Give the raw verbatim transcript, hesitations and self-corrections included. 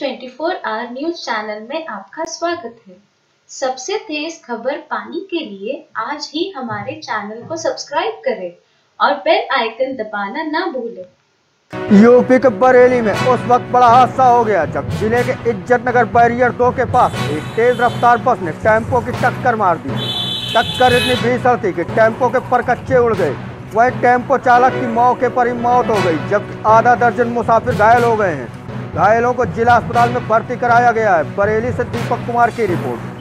चौबीस our news channel में आपका स्वागत है। सबसे तेज खबर पाने के लिए आज ही हमारे चैनल को सब्सक्राइब करें और बेल आइकन दबाना ना भूलें। यूपी के बरेली में उस वक्त बड़ा हादसा हो गया जब जिले के इज्जतनगर बैरियर दो के पास एक तेज रफ्तार बस ने टेम्पो की टक्कर मार दी। टक्कर इतनी भीषण थी कि टेम्पो के परकच्चे उड़ गए। वहीं टेम्पो चालक की मौके पर ही मौत हो गई, जबकि आधा दर्जन मुसाफिर घायल हो गए हैं। घायलों को जिला अस्पताल में भर्ती कराया गया है। बरेली से दीपक कुमार की रिपोर्ट।